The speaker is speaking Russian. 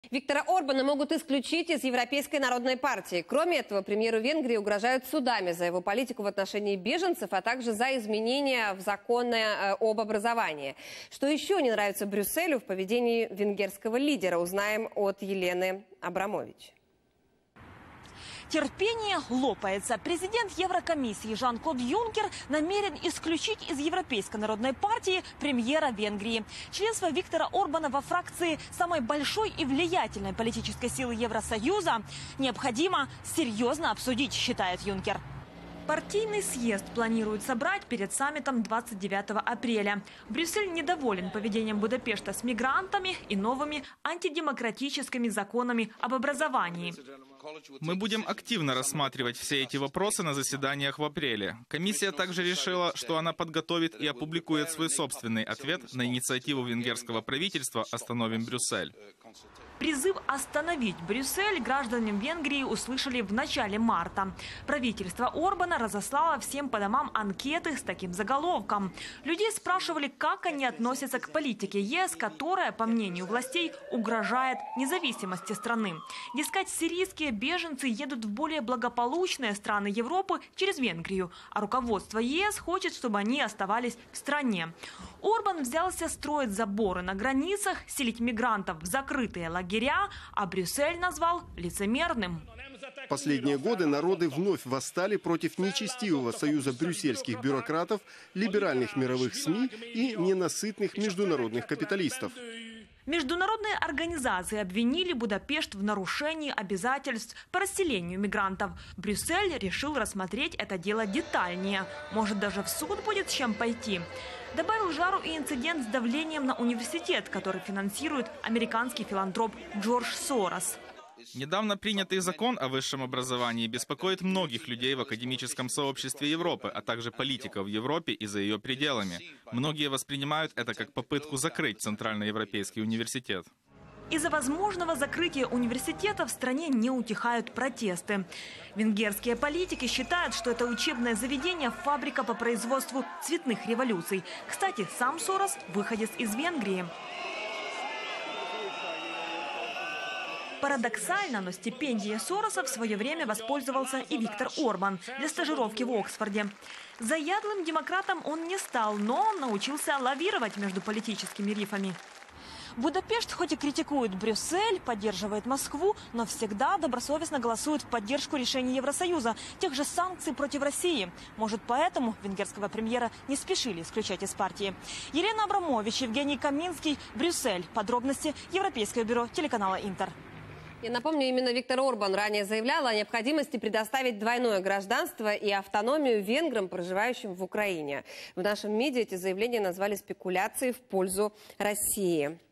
Виктора Орбана могут исключить из Европейской народной партии. Кроме этого, премьеру Венгрии угрожают судами за его политику в отношении беженцев, а также за изменения в законы об образовании. Что еще не нравится Брюсселю в поведении венгерского лидера, узнаем от Елены Абрамович. Терпение лопается. Президент Еврокомиссии Жан-Клод Юнкер намерен исключить из Европейской народной партии премьера Венгрии. Членство Виктора Орбана во фракции самой большой и влиятельной политической силы Евросоюза необходимо серьезно обсудить, считает Юнкер. Партийный съезд планируют собрать перед саммитом 29 апреля. Брюссель недоволен поведением Будапешта с мигрантами и новыми антидемократическими законами об образовании. Мы будем активно рассматривать все эти вопросы на заседаниях в апреле. Комиссия также решила, что она подготовит и опубликует свой собственный ответ на инициативу венгерского правительства «Остановим Брюссель». Призыв остановить Брюссель гражданам Венгрии услышали в начале марта. Правительство Орбана разослало всем по домам анкеты с таким заголовком. Людей спрашивали, как они относятся к политике ЕС, которая, по мнению властей, угрожает независимости страны. Дескать, сирийские беженцы едут в более благополучные страны Европы через Венгрию, а руководство ЕС хочет, чтобы они оставались в стране. Орбан взялся строить заборы на границах, селить мигрантов в закрытые лагеря, а Брюссель назвал лицемерным. Последние годы народы вновь восстали против нечестивого союза брюссельских бюрократов, либеральных мировых СМИ и ненасытных международных капиталистов. Международные организации обвинили Будапешт в нарушении обязательств по расселению мигрантов. Брюссель решил рассмотреть это дело детальнее. Может, даже в суд будет с чем пойти. Добавил жару и инцидент с давлением на университет, который финансирует американский филантроп Джордж Сорос. Недавно принятый закон о высшем образовании беспокоит многих людей в академическом сообществе Европы, а также политиков в Европе и за ее пределами. Многие воспринимают это как попытку закрыть Центральноевропейский университет. Из-за возможного закрытия университета в стране не утихают протесты. Венгерские политики считают, что это учебное заведение – фабрика по производству цветных революций. Кстати, сам Сорос – выходец из Венгрии. Парадоксально, но стипендией Сороса в свое время воспользовался и Виктор Орбан для стажировки в Оксфорде. Заядлым демократом он не стал, но он научился лавировать между политическими рифами. Будапешт хоть и критикует Брюссель, поддерживает Москву, но всегда добросовестно голосует в поддержку решений Евросоюза, тех же санкций против России. Может, поэтому венгерского премьера не спешили исключать из партии. Елена Абрамович, Евгений Каминский, Брюссель. Подробности Европейское бюро телеканала «Интер». Я напомню, именно Виктор Орбан ранее заявлял о необходимости предоставить двойное гражданство и автономию венграм, проживающим в Украине. В нашем МИДе эти заявления назвали спекуляцией в пользу России.